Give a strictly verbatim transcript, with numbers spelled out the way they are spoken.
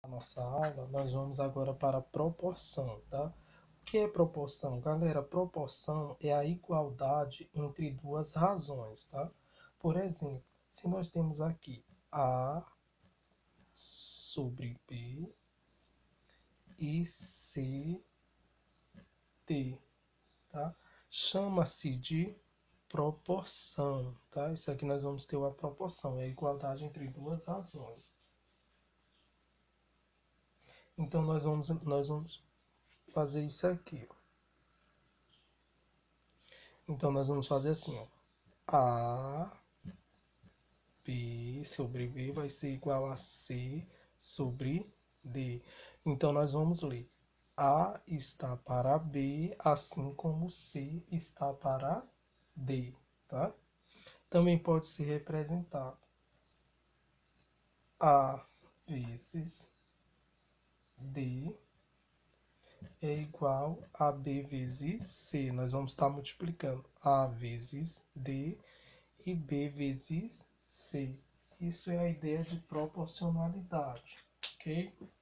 nossa aula, nós vamos agora para a proporção, tá? O que é proporção? Galera, proporção é a igualdade entre duas razões, tá? Por exemplo, se nós temos aqui A sobre B e C, D, tá? Chama-se de proporção, tá? Isso aqui nós vamos ter a proporção, é a igualdade entre duas razões. Então, nós vamos, nós vamos fazer isso aqui, ó. Então, nós vamos fazer assim, ó. A, B sobre B vai ser igual a C sobre D. Então, nós vamos ler. A está para B, assim como C está para D, tá? Também pode ser representado A vezes D é igual a B vezes C. Nós vamos estar multiplicando A vezes D e B vezes C. Isso é a ideia de proporcionalidade, ok?